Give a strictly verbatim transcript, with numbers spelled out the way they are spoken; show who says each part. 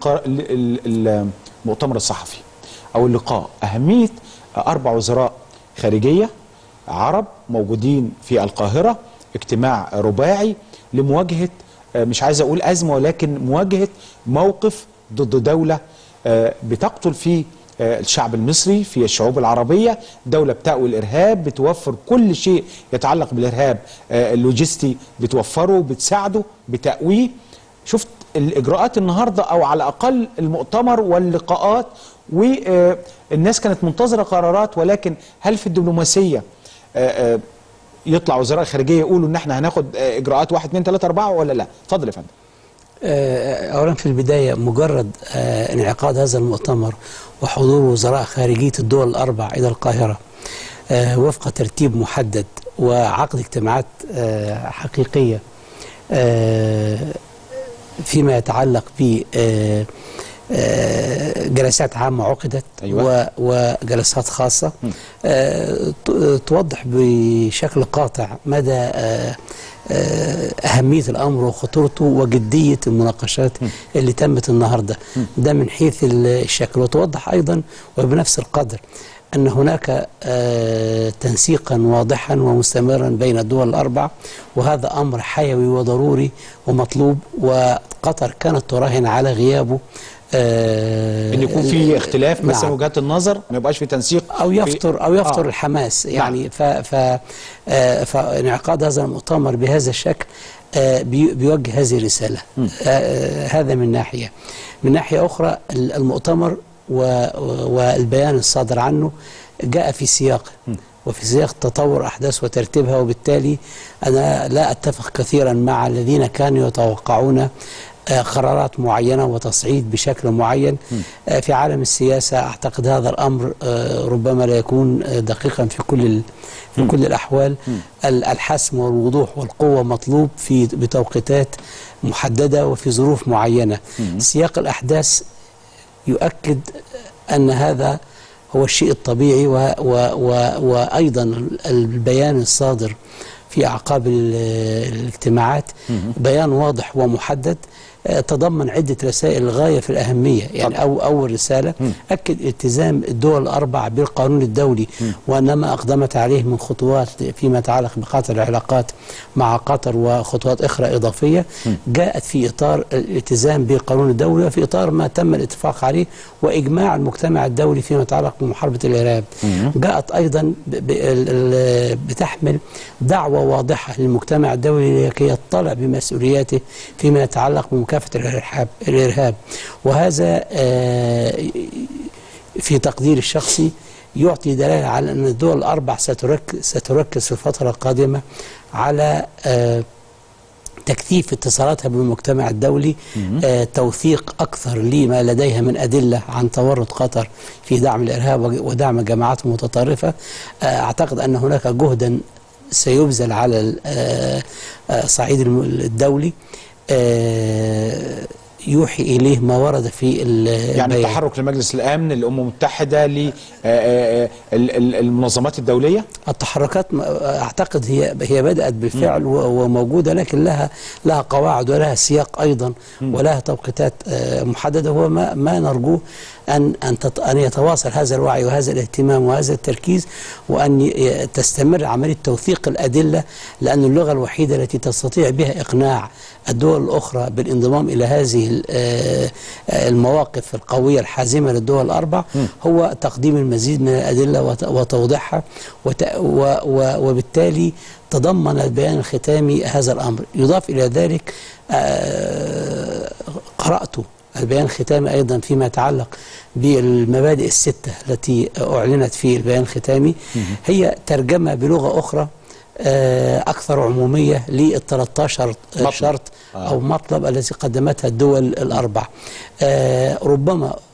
Speaker 1: المؤتمر الصحفي أو اللقاء أهمية أربع وزراء خارجية عرب موجودين في القاهرة، اجتماع رباعي لمواجهة مش عايز أقول أزمة ولكن مواجهة موقف ضد دولة بتقتل فيه الشعب المصري، في الشعوب العربية، دولة بتأوي الإرهاب، بتوفر كل شيء يتعلق بالإرهاب اللوجستي، بتوفره، بتساعده، بتأويه. شفت الإجراءات النهاردة أو على الأقل المؤتمر واللقاءات، والناس كانت منتظرة قرارات، ولكن هل في الدبلوماسية يطلع وزراء الخارجية يقولوا إن احنا هناخد إجراءات واحد اتنين تلاتة أربعة ولا لا؟ اتفضل يا فندم.
Speaker 2: أولا في البداية مجرد انعقاد هذا المؤتمر وحضور وزراء خارجية الدول الأربع إلى القاهرة وفق ترتيب محدد وعقد اجتماعات حقيقية فيما يتعلق ب جلسات عامة عقدت، أيوة. وجلسات خاصة توضح بشكل قاطع مدى أهمية الأمر وخطورته وجدية المناقشات م. اللي تمت النهاردة. م. ده من حيث الشكل، وتوضح أيضا وبنفس القدر أن هناك تنسيقا واضحا ومستمرا بين الدول الأربع، وهذا أمر حيوي وضروري ومطلوب، وقطر كانت تراهن على غيابه،
Speaker 1: آه ان يكون في اختلاف مثلا نعم. وجهات النظر، ما يبقاش في تنسيق
Speaker 2: او يفطر او يفطر آه. الحماس يعني نعم. ف ف آه فانعقاد هذا المؤتمر بهذا الشكل آه بي بيوجه هذه الرساله. آه هذا من ناحيه. من ناحيه اخرى المؤتمر والبيان الصادر عنه جاء في سياق م. وفي سياق تطور احداث وترتيبها، وبالتالي انا لا اتفق كثيرا مع الذين كانوا يتوقعون قرارات معينة وتصعيد بشكل معين. م. في عالم السياسة أعتقد هذا الأمر ربما لا يكون دقيقا في كل في م. كل الأحوال. م. الحسم والوضوح والقوة مطلوب في بتوقيتات محددة وفي ظروف معينة. م. سياق الأحداث يؤكد أن هذا هو الشيء الطبيعي، و و و وأيضا البيان الصادر في أعقاب الاجتماعات بيان واضح ومحدد تضمن عدة رسائل الغاية في الأهمية. يعني أو أول رسالة م. أكد التزام الدول الأربع بالقانون الدولي م. وأن ما أقدمت عليه من خطوات فيما يتعلق بقطع العلاقات مع قطر وخطوات أخرى إضافية م. جاءت في إطار الالتزام بالقانون الدولي وفي إطار ما تم الاتفاق عليه وإجماع المجتمع الدولي فيما يتعلق بمحاربة الإرهاب. م. جاءت أيضا بتحمل دعوة واضحة للمجتمع الدولي لكي يطلع بمسؤولياته فيما يتعلق بمكافحة الإرهاب الإرهاب وهذا في تقديري الشخصي يعطي دلالة على أن الدول الأربع ستركز ستركز في الفترة القادمة على تكثيف اتصالاتها بالمجتمع الدولي، توثيق أكثر لما لديها من أدلة عن تورط قطر في دعم الإرهاب ودعم جماعات متطرفة. أعتقد أن هناك جهدا سيبذل على الصعيد الدولي يوحي إليه ما ورد في
Speaker 1: يعني التحرك لمجلس الأمن للأمم المتحدة للمنظمات الدولية.
Speaker 2: التحركات أعتقد هي هي بدأت بالفعل م. وموجودة، لكن لها لها قواعد ولها سياق أيضا م. ولها توقيتات محددة. هو ما ما نرجوه أن أن أن يتواصل هذا الوعي وهذا الاهتمام وهذا التركيز، وأن تستمر عملية توثيق الأدلة، لأن اللغة الوحيدة التي تستطيع بها إقناع الدول الأخرى بالانضمام إلى هذه المواقف القوية الحازمة للدول الأربع هو تقديم المزيد من الأدلة وتوضيحها، وبالتالي تضمن البيان الختامي هذا الأمر. يضاف إلى ذلك قرأت البيان الختامي أيضا فيما يتعلق بالمبادئ الستة التي أعلنت في البيان الختامي، هي ترجمة بلغة أخرى أكثر عمومية لل ثلاثة عشر شرط أو مطلب التي قدمتها الدول الأربع. ربما